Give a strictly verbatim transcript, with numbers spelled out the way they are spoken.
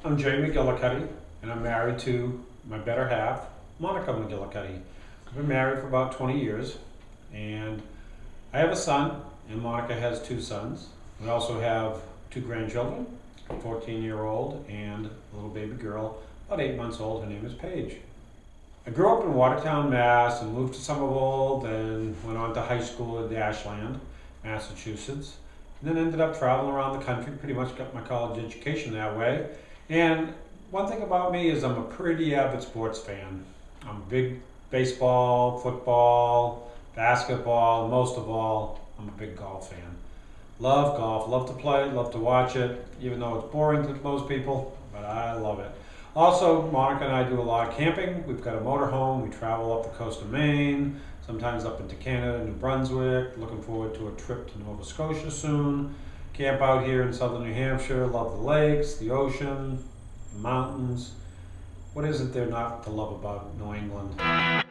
I'm Jay McGillicuddy, and I'm married to my better half, Monica McGillicuddy. We've been married for about twenty years, and I have a son, and Monica has two sons. We also have two grandchildren, a fourteen-year-old and a little baby girl, about eight months old. Her name is Paige. I grew up in Watertown, Mass, and moved to Somerville, then went on to high school in Ashland, Massachusetts, and then ended up traveling around the country. Pretty much got my college education that way. And one thing about me is I'm a pretty avid sports fan. I'm a big baseball, football, basketball, most of all, I'm a big golf fan. Love golf, love to play, love to watch it, even though it's boring to most people, but I love it. Also, Monica and I do a lot of camping. We've got a motorhome. We travel up the coast of Maine, sometimes up into Canada, New Brunswick. Looking forward to a trip to Nova Scotia soon. Camp out here in southern New Hampshire. Love the lakes, the ocean, the mountains. What isn't there not to love about New England?